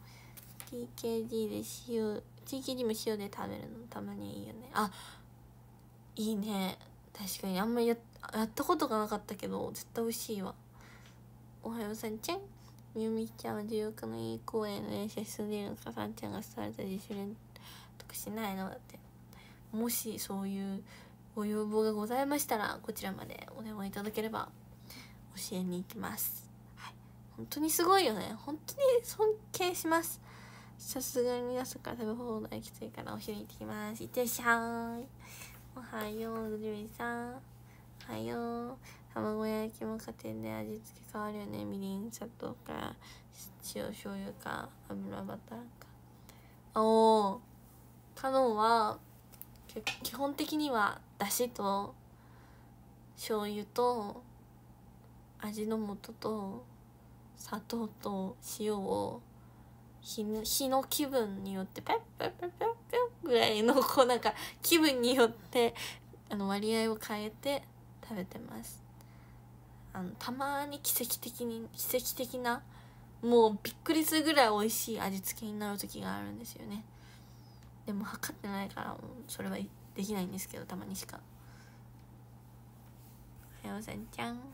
TKG も塩で食べるのたまにいいよね。いいね。確かにあんまりやったことがなかったけど絶対美味しいわ。おはようさんちゃん。みゆみちゃんは重要のいい公園の練習進んでいるのか。さんちゃんがスタートで自主練とかしないのだって。もしそういうご要望がございましたらこちらまでお電話いただければ教えに行きます。はい、本当にすごいよね。本当に尊敬します。さすがに朝から食べ放題きついからお昼に行ってきます。いってらっしゃい。おはよう、ぐじゅりさん。おはよう。卵焼きも家庭で味付け変わるよね。みりん、砂糖か塩醤油か油バターか。カノンは基本的にはだしと醤油と味の素と砂糖と塩を日の気分によってペッペッペッペッペッぐらいのなんか気分によって割合を変えて食べてます。たまに奇跡的なもうびっくりするぐらい美味しい味付けになる時があるんですよね。でも測ってないからそれはできないんですけど、たまにしか。 はよさんちゃん。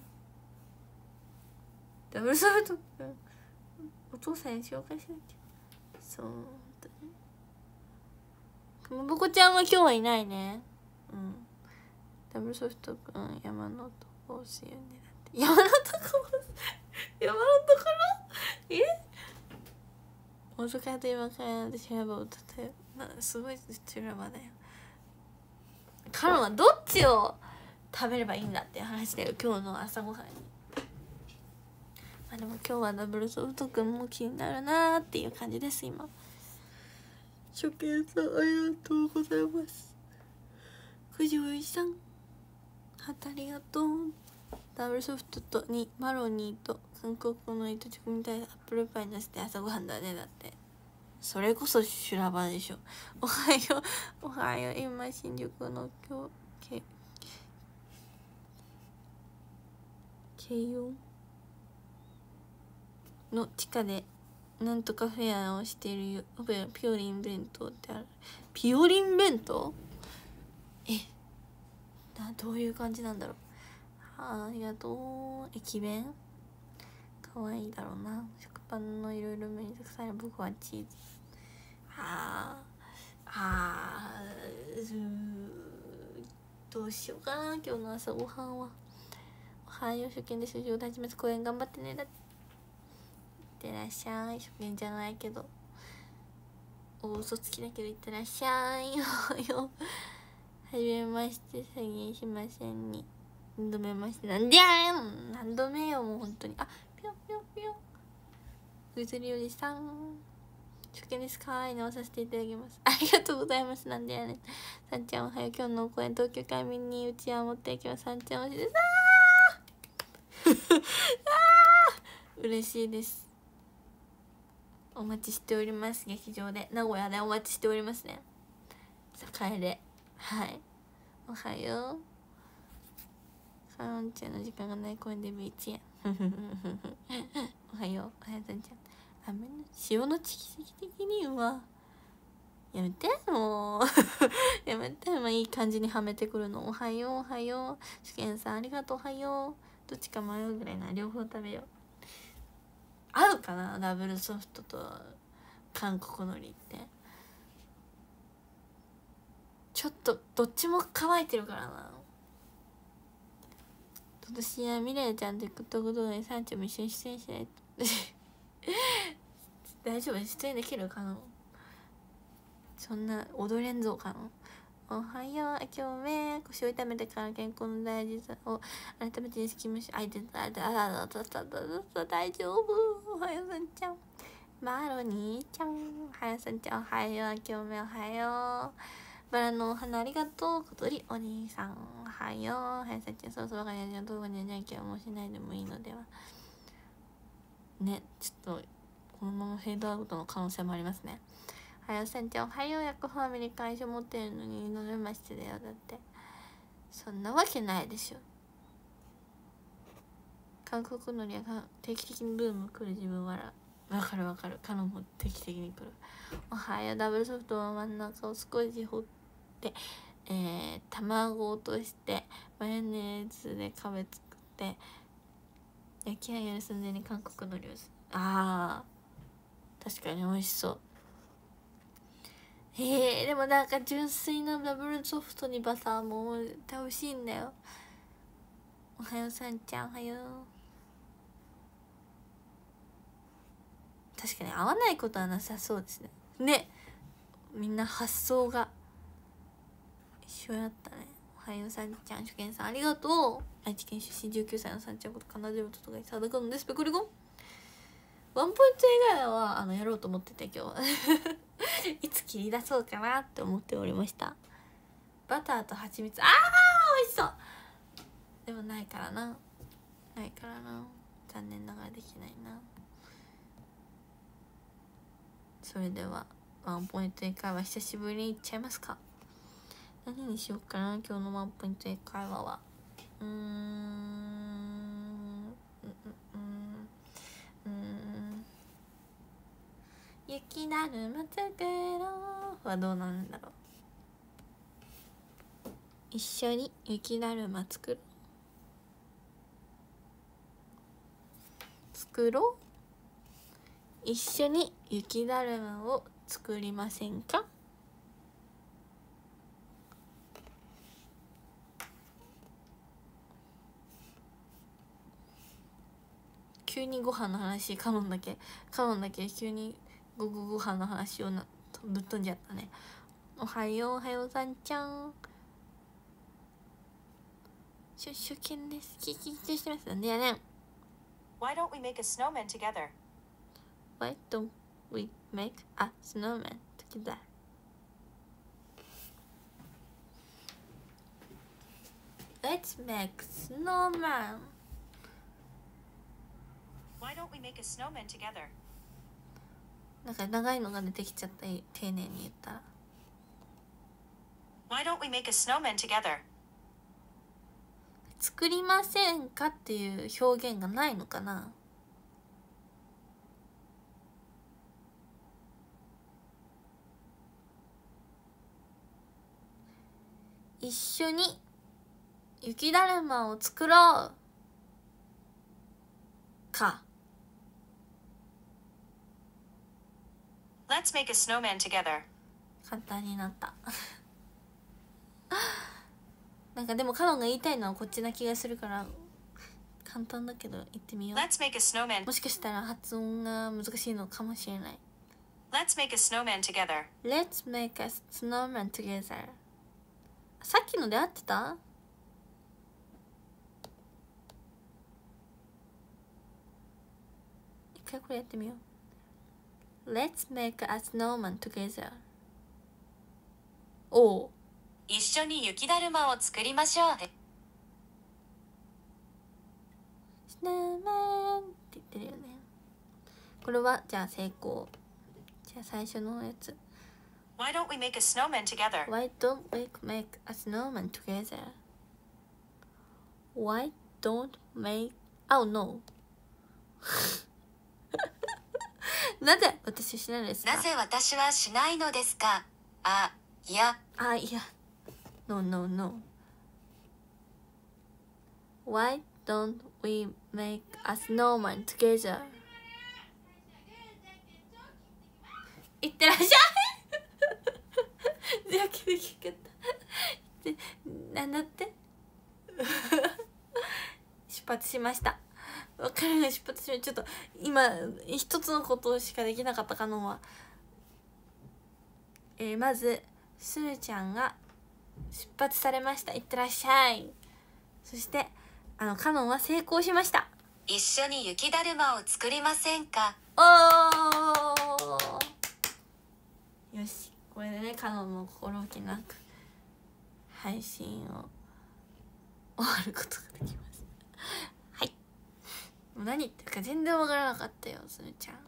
ダブルソフトお父さんに紹介しなきゃ。そうだね。かまぼこちゃんは今日はいないね。うん。ダブルソフトくん山のとこ押すよね。だって山のとこ山のところ遅かった今から私は歌ったよ。すごい修羅場だよ。カロンはどっちを食べればいいんだっていう話だよ、今日の朝ごはんに。まあでも今日はダブルソフトくんも気になるなーっていう感じです今。初見さんありがとうございます。藤井さんありがとう。ダブルソフトとにマロニーと韓国の糸チョコみたいなアップルパイのせて朝ごはんだね。だってそれこそ修羅場でしょ。おはようおはよう。今新宿の慶応の地下でなんとかフェアをしているよ。ピオリン弁当ってある。ピオリン弁当どういう感じなんだろう。ありがとう。駅弁かわいいだろうな。食パンのいろいろめにたくさんある。僕はチーズ。どうしようかな今日の朝ごはんは。おはよう。初見で就職始めます。公演頑張ってね。だっていってらっしゃい。初見じゃないけど嘘つきだけどいってらっしゃい。おはよう。はじめまして。再現しませんに2度目まして。なんでやねん何度目よもう本当に。ぴよぴよぴよ。ぐずりおじさん初見ですかい直させていただきます。ありがとうございます。なんでやねん。さんちゃんおはよう。今日の公演東京会見にうちわ持っていきます。さんちゃん推しです。嬉しいです。お待ちしております。劇場で名古屋でお待ちしておりますね。栄ではいおはよう。カロンちゃんの時間がない公園でビーチや。おはよう。おはようさんちゃん。雨の潮の地域的にはやめてもうやめてもいい感じにはめてくるの。おはようおはよう。主健さんありがとう。おはよう。どっちか迷うぐらいな。両方食べよう。合うかなダブルソフトと韓国のりって。ちょっとどっちも乾いてるからな。今年はミレイちゃんと TikTok 動画にサンちゃんも一緒に出演しないと大丈夫出演できるかな。そんな踊れんぞかな。おはよう。今日ね腰を痛めてから健康の大事さを改めて認識しました。大丈夫。おはようさんちゃん。マロニーちゃん。おはようさんちゃん。おはよう。今日ねおはよう。バラのお花ありがとう。小鳥お兄さんおはよう。おはようさんちゃん。そろそろわかりやすい動画にはないけどもうしないでもいいのではね。ちょっとこのままフェードアウトの可能性もありますね。おはようさんちゃん。おはよう。ヤクファミリー会社持ってるのに乗れましてだよ。だってそんなわけないでしょ。韓国のりは定期的にブーム来る。自分はわかるわかる。カノンも定期的に来る。おはよう。ダブルソフトの真ん中を少し掘って卵を落としてマヨネーズで壁作って焼き上げる寸前に韓国のりを確かに美味しそう。でもなんか純粋なダブルソフトにバターも絶対美味しいんだよ。おはようさんちゃん。おはよう。確かに合わないことはなさそうですね。みんな発想が一緒やったね。おはようさんちゃん。初見さんありがとう。愛知県出身19歳のさんちゃんこと彼女とかに貞子のですペコリコン。ワンポイント以外はやろうと思ってて今日いつ切り出そうかなって思っておりました。バターと蜂蜜美味しそう。でもないからな残念ながらできないな。それではワンポイント英会話久しぶりにいっちゃいますか。何にしようかな今日のワンポイント英会話は。雪だるま作ろうはどうなんだろう。一緒に雪だるま作ろ作ろう。一緒に雪だるまを作りませんか。急にご飯の話、カノンだけ急にご飯の話をぶっ飛んじゃったね。おはよう、おはようさんちゃん。初見です。聞きしてますね。ね。 Why don't we make a snowman together? Why don't we make a snowman together? Let's make snowman. Why don't we make a snowman together? なんか長いのが出てきちゃった。丁寧に言ったら。 Why don't we make a snowman together? 作りませんかっていう表現がないのかな。一緒に雪だるまを作ろうか。 Let's make a snowman together. 簡単になったなんかでもカノンが言いたいのはこっちな気がするから簡単だけど言ってみよう。 Let's make a snowman. もしかしたら発音が難しいのかもしれない。 Let's make a snowman together. Let's make a snowman together。 さっきので合ってた？一回これやってみよう。 Let's make a snowman together。 おう、 一緒に雪だるまを作りましょう。 スノーマンって言ってるよね。これはじゃあ成功。じゃあ最初のやつ。 Why don't we make a snowman together? Why don't we make a snowman together? Why don't make... Oh no なぜ私しないですか？ なぜ私はしないのですか？あ、いや。 あ、いや。No, no, no. Why don't we make a snowman together? いってらっしゃいやけできかったなんだって出発しました。彼が出発しました。ちょっと今一つのことしかできなかったカノンは、まずスーちゃんが出発されました。いってらっしゃい。そしてカノンは成功しました。 一緒に雪だるまを作りませんか？ おー、よし、これでねカノンも心置きなく配信を終わることができます。はい、もう何言ってるか全然わからなかったよ、すーちゃん。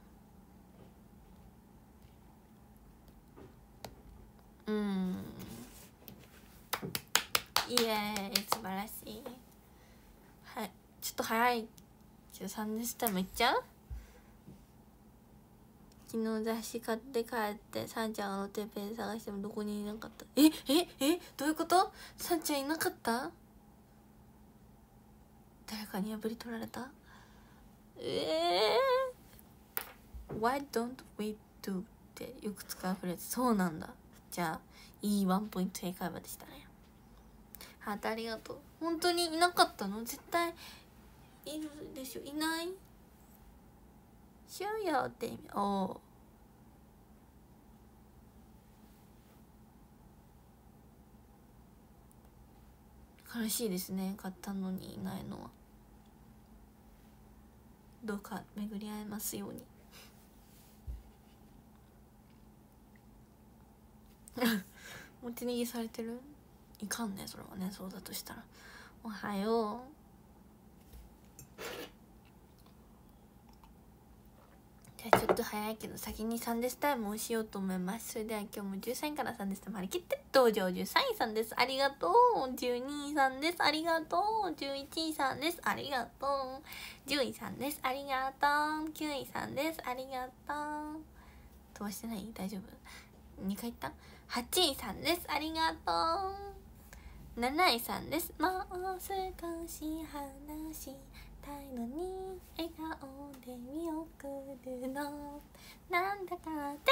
イエーイ、素晴らしい。はい、ちょっと早いけどサンデースタイムいっちゃう？昨日雑誌買って帰ってサンちゃんがのてっぺん探してもどこにいなかった。どういうこと？サンちゃんいなかった？誰かに破り取られた？Why don't we do ってよく使うフレーズ。そうなんだ。じゃあいいワンポイント英会話でしたね。ハートありがとう。本当にいなかったの？絶対いるでしょ。いない？しようよって意味。おー、悲しいですね、買ったのにいないのは。どうか巡り合えますように持ち逃げされてる？いかんね、それはね。そうだとしたらおはよう。じゃあちょっと早いけど先にサンデスタイムをしようと思います。それでは今日も13位からサンデスタイム張り切って登場。13位さんです、ありがとう。12位さんです、ありがとう。11位さんです、ありがとう。10位さんです、ありがとう。9位さんです、ありがとう。飛ばしてない？大丈夫？2回言った？ 8 位さんです、ありがとう。7位さんです、もう少し話したいのに笑顔で見送るのなんだか Thank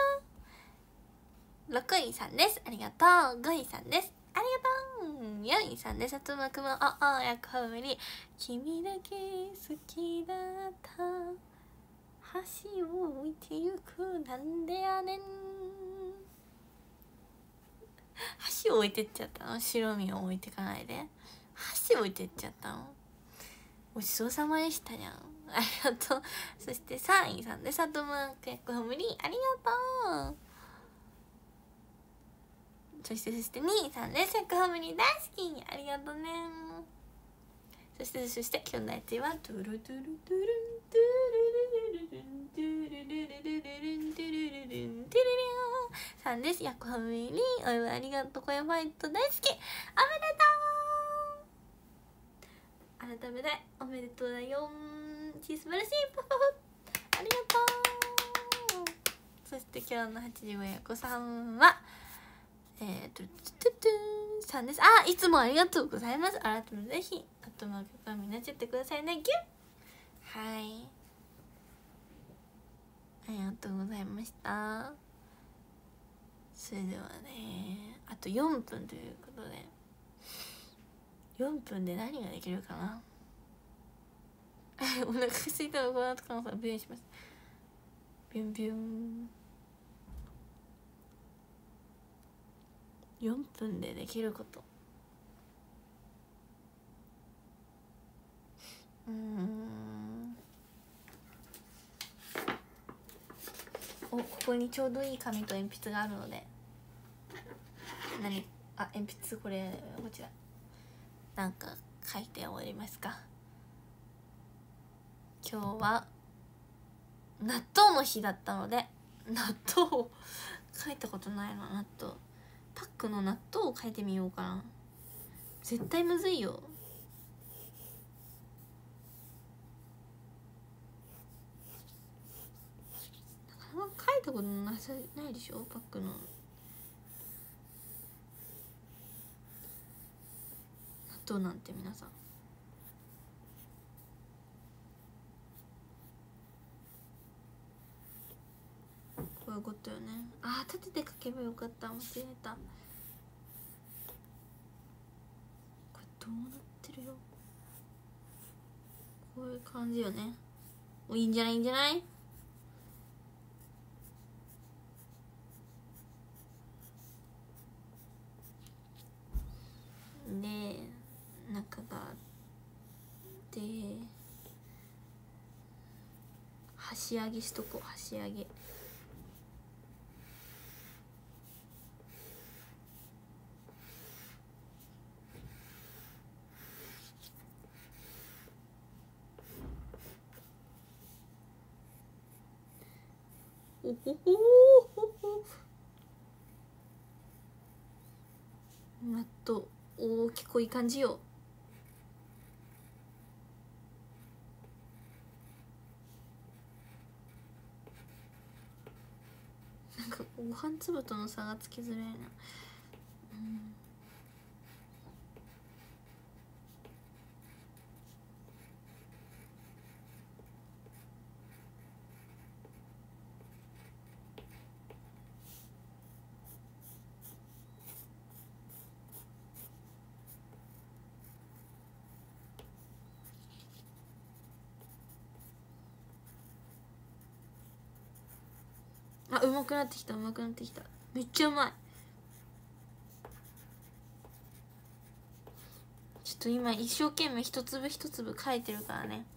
you。 6位さんです、ありがとう。5位さんです、ありがとう。4位さんです、あとまくもやかふみり、君だけ好きだった橋を置いてゆくなんでやねん。橋を置いてっちゃったの？白身を置いてかないで橋置いてっちゃったの？ごちそうさまでしたじゃん。ありがとう。そして3位さんで、さとまくやこふみり、ありがとう。そして2位さんです、やこふみり大好き、ありがとうね。そして今日のやつはトゥルトゥルトゥルントゥルルルルルントゥルルルルルルントゥルルルントゥルルンさんです、やこふみり、お祝いありがとう。声ファイト大好き、おめでとう。改めておめでとうだよ。素晴らしい、パパパありがとう。そして今日の85やこさんはさんです。いつもありがとうございます。改めてぜひあとまくかみになっちゃってくださいね。ギュッ。はい、ありがとうございました。それではね、あと4分ということで、4分で何ができるかな。お腹が空いたらこの後かのさんビュンします。ビュンビュン。4分でできること、ここにちょうどいい紙と鉛筆があるので、鉛筆こちらなんか書いておりますか。今日は納豆の日だったので、納豆を書いたことないの。納豆パックの納豆を書いてみようかな。絶対むずいよ。書いたことないでしょ、パックの納豆なんて。皆さんこういうことよね。立てて書けばよかった、間違えた。これどうなってるよ。こういう感じよね。いいんじゃないで、中があって箸上げしとこう。箸上げおほほほ。納豆大きくいい感じよ。なんかご飯粒との差がつきづらいな。うまくなってきた、めっちゃうまい。ちょっと今一生懸命一粒一粒書いてるからね。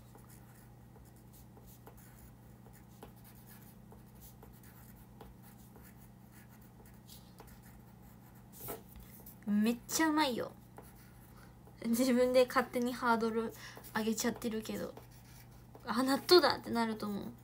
めっちゃうまいよ。自分で勝手にハードル上げちゃってるけど、納豆だってなると思う。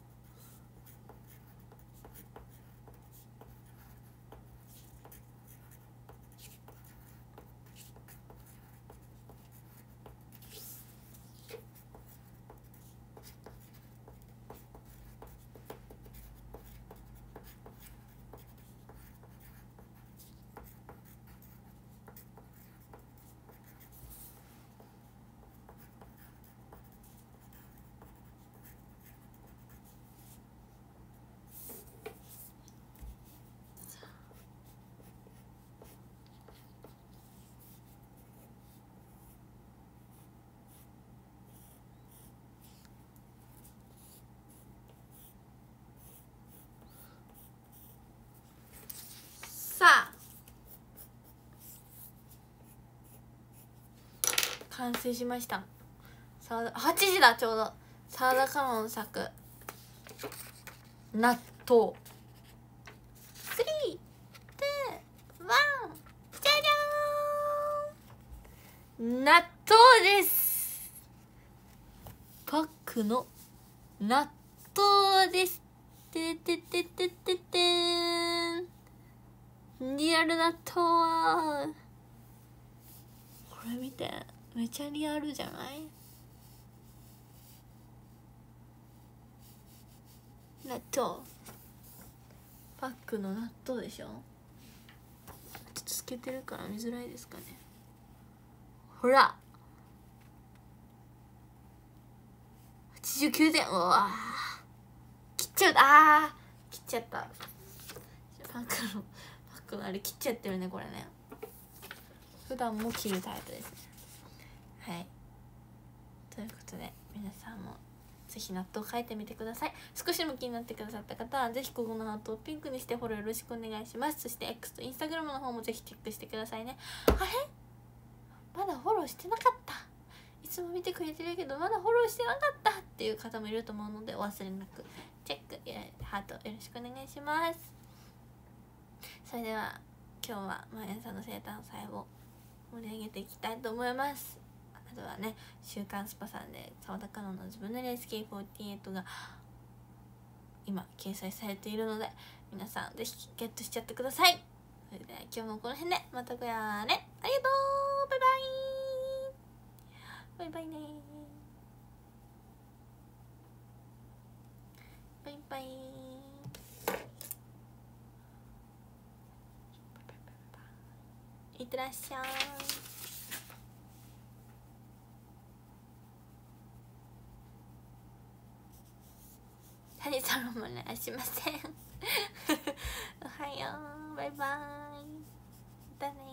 完成しました。8時だちょうど。澤田香音作納豆。3、2、1、じゃじゃーん、納豆です。パックの納豆です。ててててててーん。リアル納豆はこれ見て、めちゃリアルじゃない？納豆パックの納豆でしょ。ちょっとつけてるから見づらいですかね。ほら89点。うわ切っちゃう。切っちゃった。パックのあれ切っちゃってるね。これね普段も切るタイプですね。はい、ということで皆さんもぜひ納豆書いてみてください。少しでも気になってくださった方はぜひここのハートをピンクにしてフォローよろしくお願いします。そして X と Instagram の方もぜひチェックしてくださいね。あれまだフォローしてなかった、いつも見てくれてるけどまだフォローしてなかったっていう方もいると思うので、お忘れなくチェックハートよろしくお願いします。それでは今日はまやさんの生誕祭を盛り上げていきたいと思います。あとはね、週刊スパさんで澤田香音の自分のレース K48 が今掲載されているので、皆さんぜひゲットしちゃってください。それでは今日もこの辺でまたこやね。ありがとう。バイバイ。バイバイね。バイバイ。いってらっしゃい。谷さんもお願いしません。おはよう。バイバイ。またね。